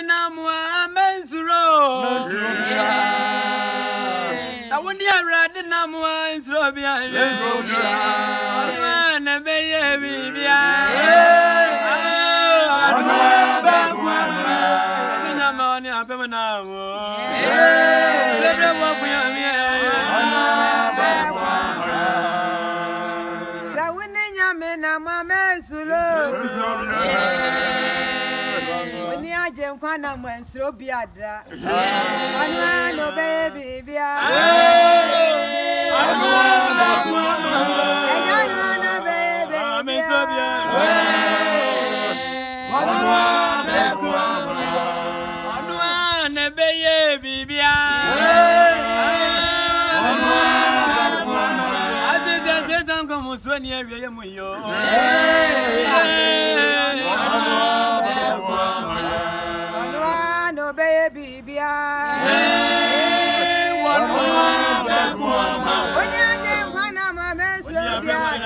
Nam Mensuro. I wouldn't have read the Nam Robia. Kwana mwensro biadra Anwa no baby bia Anwa no baby Anwa no baby bia Ati tese tango musweni ebiye muyo baby, bia. When you get one of my men, slow down.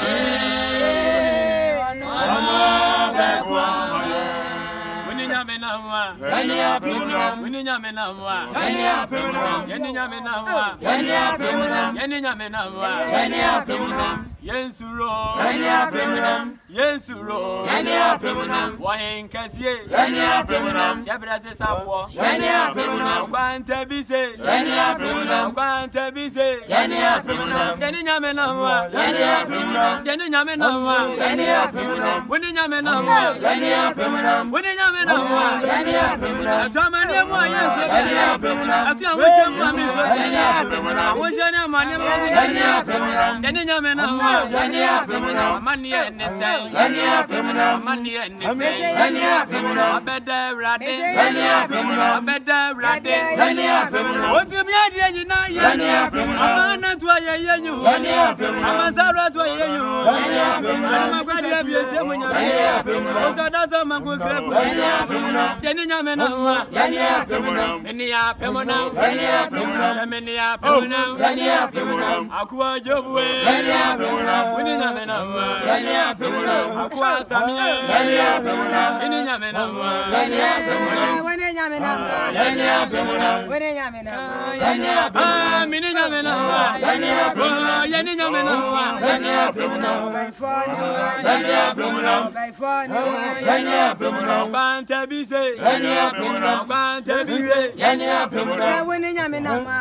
When you have enough, when you have enough, when you have enough, when you have enough, when you have enough, when you have enough, when you have enough, when you have enough. Yensuro, Yensuro, Wine Cassie, Shabras Safo, Quanta Bise, Quanta Bise, Yaninamanama, Yaninamanama, Winning Yamanama, Winning Yamanama, Tamania, Money and the same, money and the same, better riding, better riding. What's the idea? You know, I'm not to a you, I'm a Zara to a you, I'm a good idea. When you're not a man who grab Yanina, Aqua Job, winning Yamenama, Aqua Samia, winning Yamenama, winning Yamenama, winning Yamenama, winning Yamenama, Yanning Yamenama, by phone, Bantabise, Bantabise, winning Yamenama,